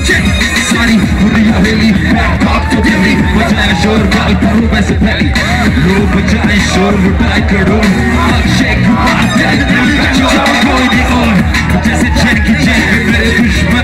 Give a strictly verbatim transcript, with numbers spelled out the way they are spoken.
सारी पूरी हवेली बैक तो दिल्ली बजाए शोर गाल करो वैसे पहली लोग बजाए शोर लुटाए करो शेख बात है कोई नहीं और जैसे चैन की चैन मेरे दुश्मन